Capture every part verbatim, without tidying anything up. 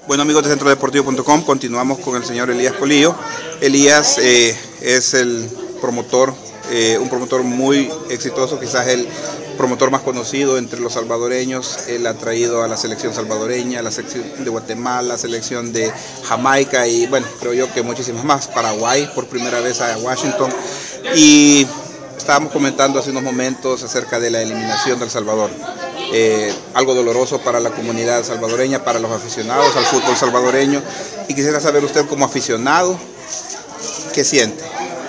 Bueno, amigos de centro deportivo punto com, continuamos con el señor Elías Polillo. Elías eh, es el promotor, eh, un promotor muy exitoso, quizás el promotor más conocido entre los salvadoreños. Él ha traído a la selección salvadoreña, a la selección de Guatemala, la selección de Jamaica y bueno, creo yo que muchísimas más. Paraguay por primera vez a Washington. Y estábamos comentando hace unos momentos acerca de la eliminación de El Salvador. Eh, algo doloroso para la comunidad salvadoreña, para los aficionados al fútbol salvadoreño. Y quisiera saber usted como aficionado, ¿qué siente?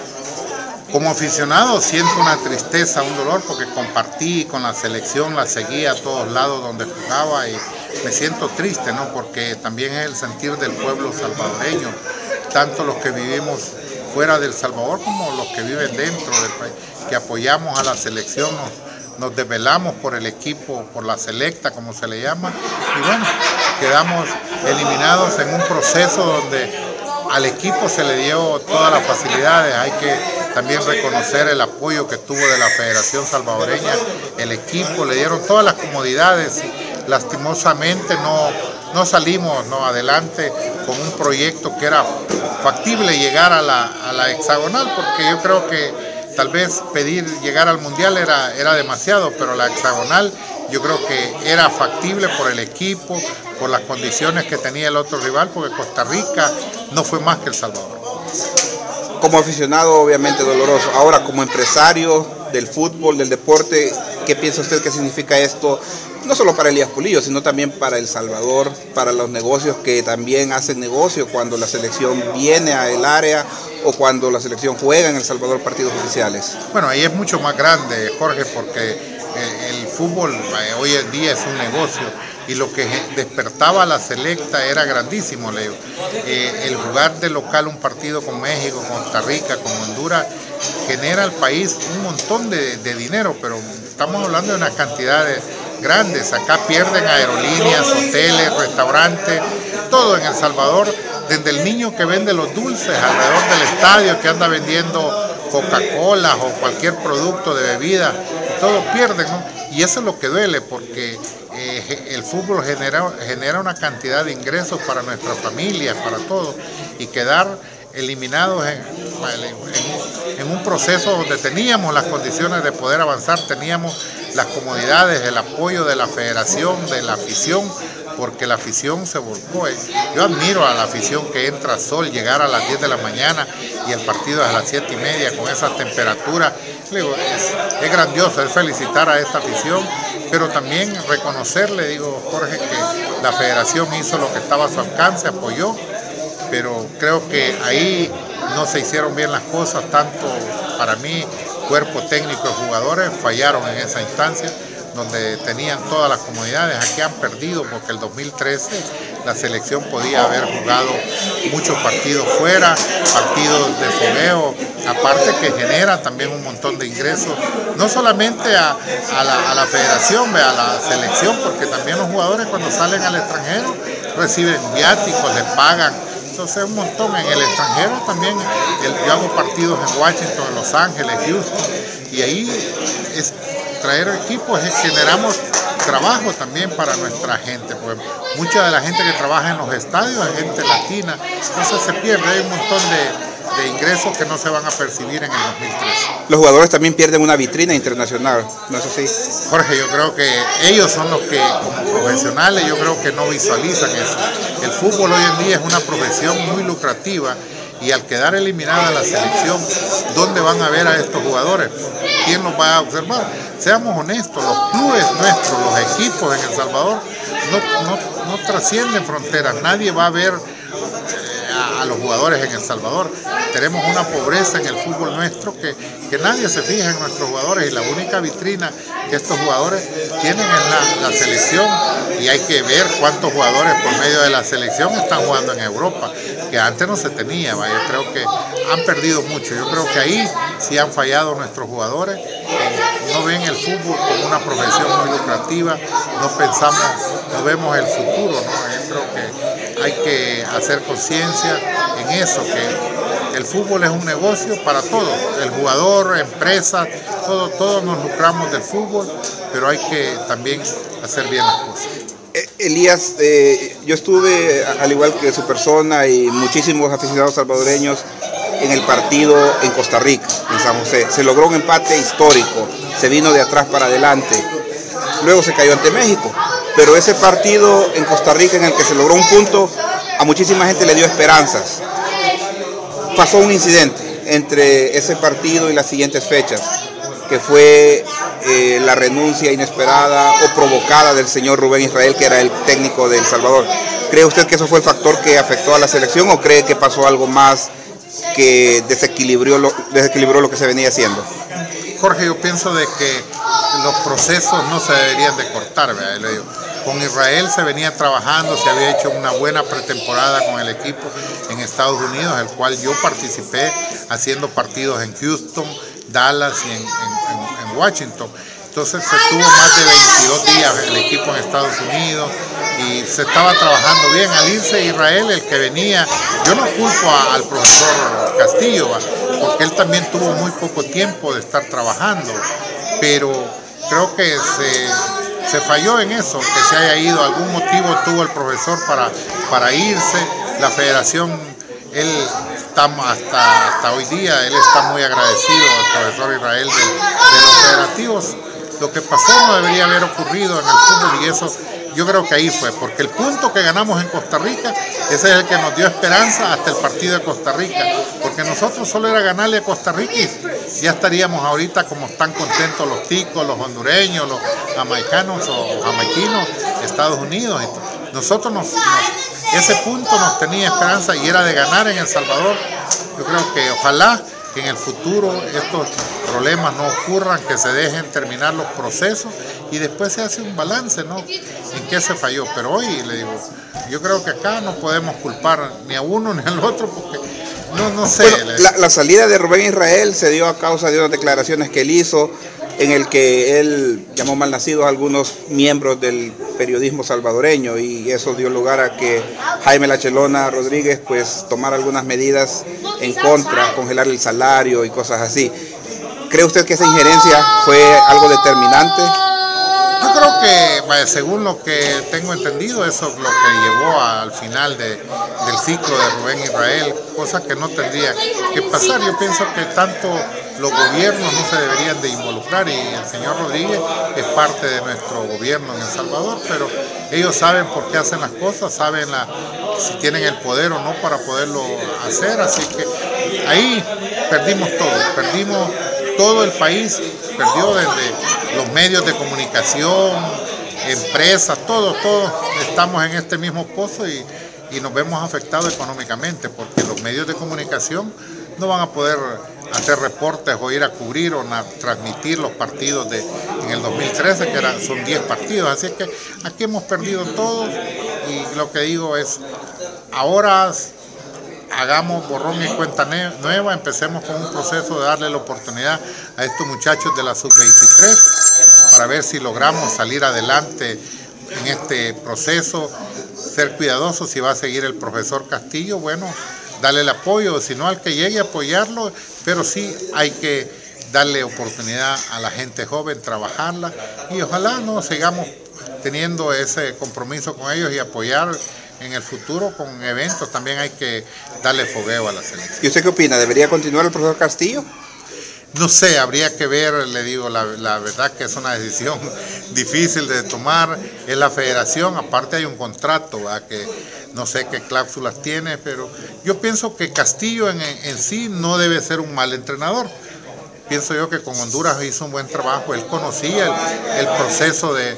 Como aficionado siento una tristeza, un dolor, porque compartí con la selección, la seguí a todos lados donde jugaba y me siento triste, ¿no? Porque también es el sentir del pueblo salvadoreño, tanto los que vivimos fuera del Salvador como los que viven dentro del país, que apoyamos a la selección, nos, nos desvelamos por el equipo, por la selecta, como se le llama, y bueno, quedamos eliminados en un proceso donde al equipo se le dio todas las facilidades. Hay que también reconocer el apoyo que tuvo de la Federación Salvadoreña, el equipo, le dieron todas las comodidades. Lastimosamente no, no salimos no, adelante con un proyecto que era factible llegar a la, a la hexagonal, porque yo creo que tal vez pedir llegar al mundial era, era demasiado, pero la hexagonal yo creo que era factible por el equipo, por las condiciones que tenía el otro rival, porque Costa Rica no fue más que El Salvador. Como aficionado, obviamente doloroso. Ahora, como empresario del fútbol, del deporte, ¿qué piensa usted que significa esto? No solo para Elías Polillo, sino también para El Salvador, para los negocios que también hacen negocio cuando la selección viene al área o cuando la selección juega en El Salvador partidos oficiales. Bueno, ahí es mucho más grande, Jorge, porque el fútbol hoy en día es un negocio y lo que despertaba a la selecta era grandísimo, Leo. Eh, el jugar de local un partido con México, con Costa Rica, con Honduras, genera al país un montón de, de dinero, pero estamos hablando de unas cantidades grandes. Acá pierden aerolíneas, hoteles, restaurantes, todo en El Salvador, desde el niño que vende los dulces alrededor del estadio, que anda vendiendo Coca-Cola o cualquier producto de bebida, todo pierden, ¿no? Y eso es lo que duele, porque eh, el fútbol genera, genera una cantidad de ingresos para nuestras familias, para todos, y quedar eliminados en, en, en un proceso donde teníamos las condiciones de poder avanzar, teníamos las comodidades, el apoyo de la federación, de la afición, porque la afición se volcó. Yo admiro a la afición que entra a sol, llegar a las diez de la mañana y el partido es a las siete y media con esa temperatura. Digo, es, es grandioso, es felicitar a esta afición, pero también reconocerle, digo, Jorge, que la federación hizo lo que estaba a su alcance, apoyó, pero creo que ahí no se hicieron bien las cosas, tanto para mí, cuerpo técnico y jugadores fallaron en esa instancia, donde tenían todas las comodidades. Aquí han perdido porque el dos mil trece la selección podía haber jugado muchos partidos fuera, partidos de fogueo, aparte que genera también un montón de ingresos, no solamente a, a, la, a la federación, a la selección, porque también los jugadores cuando salen al extranjero reciben viáticos, les pagan. Entonces un montón en el extranjero también. El, yo hago partidos en Washington, en Los Ángeles, Houston, y ahí es traer equipos, es, generamos trabajo también para nuestra gente, pues mucha de la gente que trabaja en los estadios es gente latina, entonces se pierde, hay un montón de, de ingresos que no se van a percibir en el dos mil trece. Los jugadores también pierden una vitrina internacional, ¿no es así? Jorge, yo creo que ellos son los que, como profesionales, yo creo que no visualizan eso. El fútbol hoy en día es una profesión muy lucrativa y al quedar eliminada la selección, ¿dónde van a ver a estos jugadores? ¿Quién los va a observar? Seamos honestos, los clubes nuestros, los equipos en El Salvador no, no, no trascienden fronteras, nadie va a ver a los jugadores en El Salvador. Tenemos una pobreza en el fútbol nuestro que, que nadie se fija en nuestros jugadores y la única vitrina que estos jugadores tienen es la, la selección, y hay que ver cuántos jugadores por medio de la selección están jugando en Europa, que antes no se tenía. ¿va? Yo creo que han perdido mucho, yo creo que ahí sí han fallado nuestros jugadores, eh, no ven el fútbol como una profesión muy lucrativa, no pensamos, no vemos el futuro, ¿no? Yo creo que hay que hacer conciencia en eso, que el fútbol es un negocio para todos, el jugador, empresas, todo, todos nos lucramos del fútbol, pero hay que también hacer bien las cosas. Elías, eh, yo estuve, al igual que su persona y muchísimos aficionados salvadoreños, en el partido en Costa Rica, en San José. Se logró un empate histórico, se vino de atrás para adelante, luego se cayó ante México, pero ese partido en Costa Rica en el que se logró un punto, a muchísima gente le dio esperanzas. Pasó un incidente entre ese partido y las siguientes fechas, que fue eh, la renuncia inesperada o provocada del señor Rubén Israel, que era el técnico de El Salvador. ¿Cree usted que eso fue el factor que afectó a la selección o cree que pasó algo más que desequilibró lo, desequilibró lo que se venía haciendo? Jorge, yo pienso de que los procesos no se deberían de cortar, ¿verdad? Le digo, con Israel se venía trabajando, se había hecho una buena pretemporada con el equipo en Estados Unidos, el cual yo participé haciendo partidos en Houston, Dallas y en, en, en, en Washington. Entonces se tuvo más de veintidós días el equipo en Estados Unidos y se estaba trabajando bien. Al irse Israel, el que venía, yo no culpo a, al profesor Castillo, ¿va? Porque él también tuvo muy poco tiempo de estar trabajando, pero creo que se, se falló en eso, que se haya ido. Algún motivo tuvo el profesor para, para irse. La federación, él está hasta, hasta hoy día, él está muy agradecido al profesor Israel de, de los federativos. Lo que pasó no debería haber ocurrido en el fútbol y eso yo creo que ahí fue, porque el punto que ganamos en Costa Rica, ese es el que nos dio esperanza hasta el partido de Costa Rica, porque nosotros solo era ganarle a Costa Rica y ya estaríamos ahorita como están contentos los ticos, los hondureños, los jamaicanos o jamaiquinos, Estados Unidos. Nosotros nos, nos, ese punto nos tenía esperanza y era de ganar en El Salvador. Yo creo que ojalá que en el futuro estos problemas no ocurran, que se dejen terminar los procesos y después se hace un balance, ¿no? En qué se falló. Pero hoy, le digo, yo creo que acá no podemos culpar ni a uno ni al otro porque no, no sé. Bueno, la, la salida de Rubén Israel se dio a causa de unas declaraciones que él hizo en el que él llamó malnacidos a algunos miembros del periodismo salvadoreño y eso dio lugar a que Jaime Lachelona Rodríguez pues tomara algunas medidas en contra, congelar el salario y cosas así. ¿Cree usted que esa injerencia fue algo determinante? Yo creo que, vaya, según lo que tengo entendido, eso es lo que llevó al final de, del ciclo de Rubén Israel, cosa que no tendría que pasar. Yo pienso que tanto los gobiernos no se deberían de involucrar y el señor Rodríguez es parte de nuestro gobierno en El Salvador, pero ellos saben por qué hacen las cosas, saben la, si tienen el poder o no para poderlo hacer, así que ahí perdimos todo, perdimos todo el país, perdió desde los medios de comunicación, empresas, todos, todos estamos en este mismo pozo y, y nos vemos afectados económicamente porque los medios de comunicación no van a poder hacer reportes o ir a cubrir o na, transmitir los partidos de en el dos mil trece, que eran, son diez partidos, así es que aquí hemos perdido todo y lo que digo es, ahora hagamos borrón y cuenta nueva, empecemos con un proceso de darle la oportunidad a estos muchachos de la sub veintitrés para ver si logramos salir adelante en este proceso, ser cuidadosos si va a seguir el profesor Castillo, bueno, darle el apoyo, si no al que llegue a apoyarlo, pero sí hay que darle oportunidad a la gente joven, trabajarla y ojalá no sigamos teniendo ese compromiso con ellos y apoyar en el futuro con eventos. También hay que darle fogueo a la selección. ¿Y usted qué opina? ¿Debería continuar el profesor Castillo? No sé, habría que ver, le digo, la, la verdad que es una decisión difícil de tomar, es la federación, aparte hay un contrato, ¿verdad? Que no sé qué cláusulas tiene, pero yo pienso que Castillo en, en sí no debe ser un mal entrenador. Pienso yo que con Honduras hizo un buen trabajo, él conocía el, el proceso de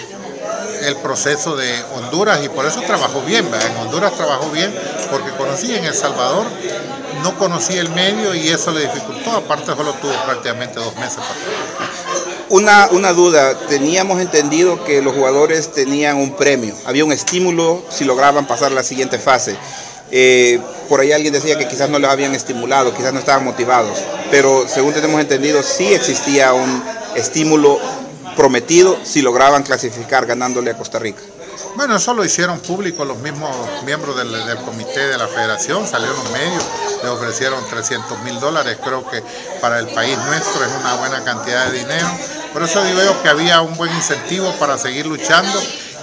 el proceso de Honduras y por eso trabajó bien, ¿verdad? En Honduras trabajó bien porque conocía, en El Salvador no conocía el medio y eso le dificultó, aparte solo tuvo prácticamente dos meses para trabajar. Una, una duda, teníamos entendido que los jugadores tenían un premio, había un estímulo si lograban pasar la siguiente fase. Eh, por ahí alguien decía que quizás no los habían estimulado, quizás no estaban motivados, pero según tenemos entendido sí existía un estímulo prometido si lograban clasificar ganándole a Costa Rica. Bueno, eso lo hicieron público los mismos miembros del, del comité de la federación, salieron los medios, le ofrecieron trescientos mil dólares, creo que para el país nuestro es una buena cantidad de dinero, por eso digo yo que había un buen incentivo para seguir luchando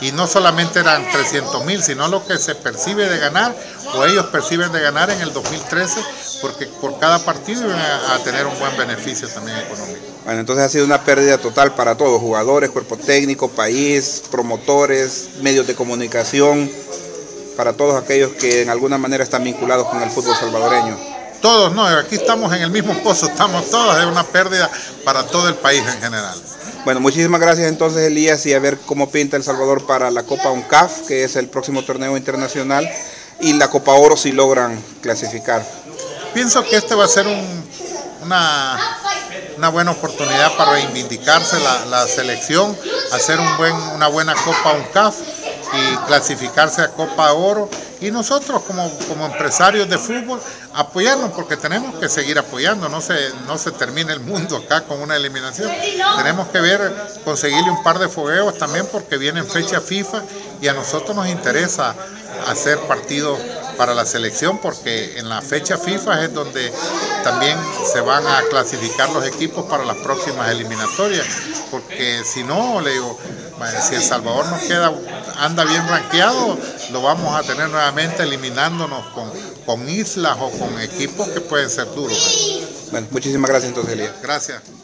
y no solamente eran trescientos mil, sino lo que se percibe de ganar, o ellos perciben de ganar en el dos mil trece, porque por cada partido iban a, a tener un buen beneficio también económico. Bueno, entonces ha sido una pérdida total para todos, jugadores, cuerpo técnico, país, promotores, medios de comunicación, para todos aquellos que en alguna manera están vinculados con el fútbol salvadoreño. Todos, no, aquí estamos en el mismo pozo, estamos todos, es una pérdida para todo el país en general. Bueno, muchísimas gracias entonces, Elías, y a ver cómo pinta El Salvador para la Copa UNCAF, que es el próximo torneo internacional, y la Copa Oro si logran clasificar. Pienso que este va a ser un, una, una buena oportunidad para reivindicarse la, la selección, hacer un buen, una buena Copa UNCAF y clasificarse a Copa Oro, y nosotros como, como empresarios de fútbol apoyarnos, porque tenemos que seguir apoyando, no se, no se termina el mundo acá con una eliminación, tenemos que ver, conseguirle un par de fogueos también, porque vienen fechas FIFA y a nosotros nos interesa hacer partidos para la selección, porque en la fecha FIFA es donde también se van a clasificar los equipos para las próximas eliminatorias, porque si no, le digo, si El Salvador nos queda, anda bien rankeado, lo vamos a tener nuevamente eliminándonos con, con islas o con equipos que pueden ser duros. Bueno, muchísimas gracias entonces, Elías. Gracias.